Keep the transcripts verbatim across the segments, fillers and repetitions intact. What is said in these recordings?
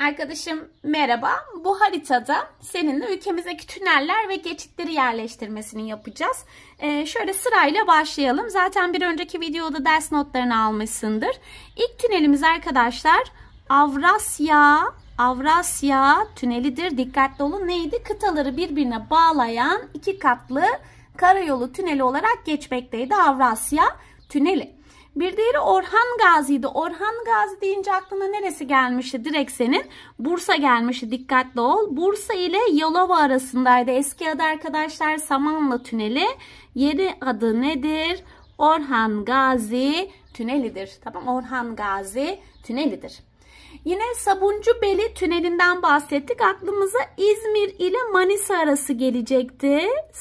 Arkadaşım merhaba. Bu haritada seninle ülkemizdeki tüneller ve geçitleri yerleştirmesini yapacağız. Ee, şöyle sırayla başlayalım. Zaten bir önceki videoda ders notlarını almışsındır. İlk tünelimiz arkadaşlar Avrasya, Avrasya tünelidir. Dikkatli olun. Neydi? Kıtaları birbirine bağlayan iki katlı karayolu tüneli olarak geçmekteydi Avrasya tüneli. Bir diğeri Orhan Gazi'ydi. Orhan Gazi deyince aklına neresi gelmişti? Direkt senin Bursa gelmişti. Dikkatli ol. Bursa ile Yalova arasındaydı. Eski adı arkadaşlar Samanlı Tüneli. Yeni adı nedir? Orhan Gazi Tünelidir. Tamam, Orhan Gazi Tünelidir. Yine Sabuncubeyle Tüneli'nden bahsettik. Aklımıza İzmir ile Manisa arası gelecekti.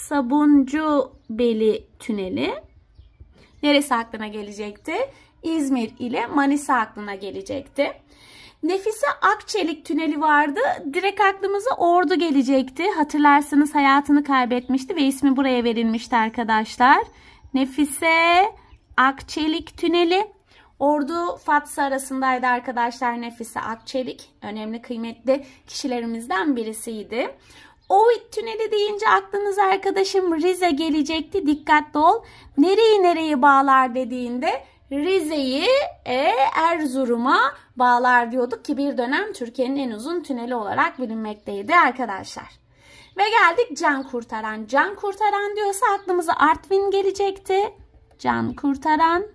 Sabuncubeyle Tüneli. Neresi aklına gelecekti? İzmir ile Manisa aklına gelecekti. Nefise Akçelik Tüneli vardı. Direkt aklımıza Ordu gelecekti. Hatırlarsanız hayatını kaybetmişti ve ismi buraya verilmişti arkadaşlar. Nefise Akçelik Tüneli. Ordu Fatsa arasındaydı arkadaşlar Nefise Akçelik. Önemli, kıymetli kişilerimizden birisiydi. Ovit Tüneli deyince aklınıza arkadaşım Rize gelecekti. Dikkatli ol. Nereyi nereye bağlar dediğinde Rize'yi e, Erzurum'a bağlar diyorduk ki bir dönem Türkiye'nin en uzun tüneli olarak bilinmekteydi arkadaşlar. Ve geldik Can Kurtaran. Can Kurtaran diyorsa aklımıza Artvin gelecekti. Can Kurtaran.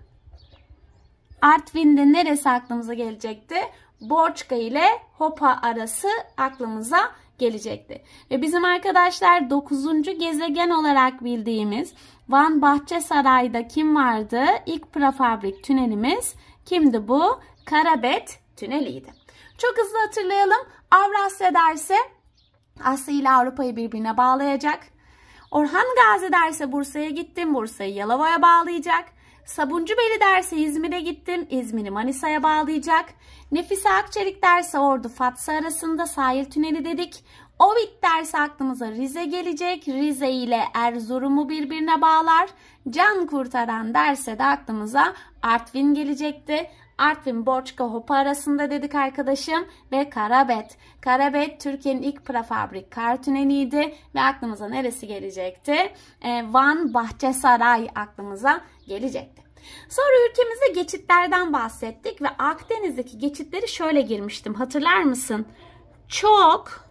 Artvin'de neresi aklımıza gelecekti? Borçka ile Hopa arası aklımıza gelecekti. Ve bizim arkadaşlar dokuzuncu gezegen olarak bildiğimiz Van Bahçesaray'da kim vardı? İlk prefabrik tünelimiz kimdi bu? Karabet Tüneli'ydi. Çok hızlı hatırlayalım. Avrasya derse Asya ile Avrupa'yı birbirine bağlayacak. Orhan Gazi derse Bursa'ya gittim, Bursa'yı Yalova'ya bağlayacak. Sabuncubeyle derse İzmir'e gittim, İzmir'i Manisa'ya bağlayacak. Nefise Akçelik derse Ordu Fatsa arasında sahil tüneli dedik. Ovit derse aklımıza Rize gelecek. Rize ile Erzurum'u birbirine bağlar. Can Kurtaran derse de aklımıza Artvin gelecekti. Artvin Borçka Hopa arasında dedik arkadaşım ve Karabet. Karabet Türkiye'nin ilk prefabrik kar tüneliydi ve aklımıza neresi gelecekti? Ee, Van Bahçesaray aklımıza gelecekti. Sonra ülkemizde geçitlerden bahsettik ve Akdeniz'deki geçitleri şöyle girmiştim. Hatırlar mısın? Çok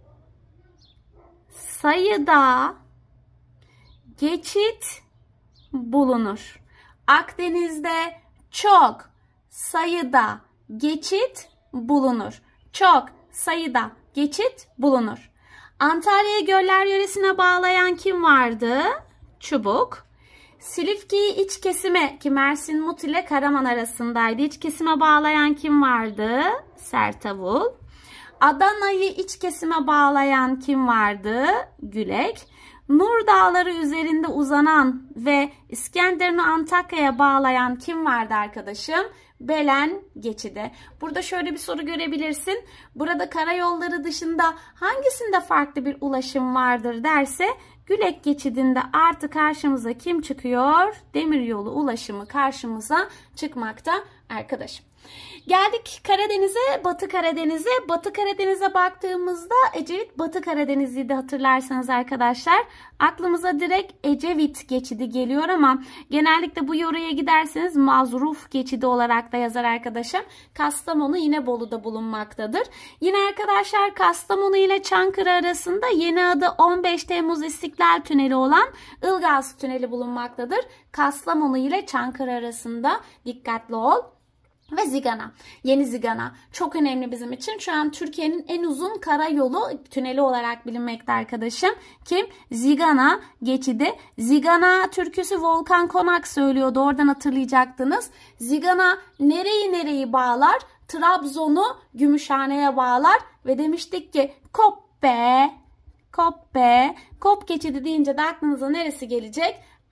sayıda geçit bulunur. Akdeniz'de çok sayıda geçit bulunur. Çok sayıda geçit bulunur. Antalya'yı göller yöresine bağlayan kim vardı? Çubuk. Silifke'yi iç kesime ki Mersin Mut ile Karaman arasındaydı. İç kesime bağlayan kim vardı? Sertavul. Adana'yı iç kesime bağlayan kim vardı? Gülek. Nur Dağları üzerinde uzanan ve İskenderun'u Antakya'ya bağlayan kim vardı arkadaşım? Belen geçidi. Burada şöyle bir soru görebilirsin. Burada karayolları dışında hangisinde farklı bir ulaşım vardır derse Gülek geçidinde artı karşımıza kim çıkıyor? Demiryolu ulaşımı karşımıza çıkmakta arkadaşım. Geldik Karadeniz'e, Batı Karadeniz'e. Batı Karadeniz'e baktığımızda Ecevit Batı Karadeniz'iydi hatırlarsanız arkadaşlar. Aklımıza direkt Ecevit geçidi geliyor ama genellikle bu yoruya giderseniz Mazruf geçidi olarak da yazar arkadaşım. Kastamonu yine Bolu'da bulunmaktadır. Yine arkadaşlar Kastamonu ile Çankırı arasında yeni adı on beş Temmuz İstiklal Tüneli olan Ilgaz Tüneli bulunmaktadır. Kastamonu ile Çankırı arasında dikkatli ol. Ve Zigana. Yeni Zigana. Çok önemli bizim için. Şu an Türkiye'nin en uzun karayolu tüneli olarak bilinmekte arkadaşım. Kim? Zigana geçidi. Zigana türküsü Volkan Konak söylüyordu. Oradan hatırlayacaktınız. Zigana nereyi nereyi bağlar? Trabzon'u Gümüşhane'ye bağlar. Ve demiştik ki kop be, kop be. Kop geçidi deyince de aklınıza neresi gelecek?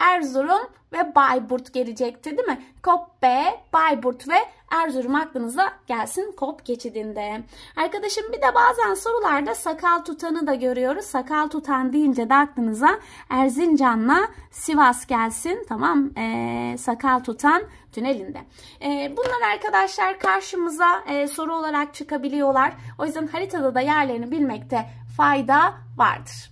Erzurum ve Bayburt gelecekti değil mi? Koppe, Bayburt ve Erzurum aklınıza gelsin Kop geçidinde. Arkadaşım bir de bazen sorularda sakal tutanı da görüyoruz. Sakal tutan deyince de aklınıza Erzincan'la Sivas gelsin. Tamam, ee, sakal tutan tünelinde. Ee, bunlar arkadaşlar karşımıza e, soru olarak çıkabiliyorlar. O yüzden haritada da yerlerini bilmekte fayda vardır.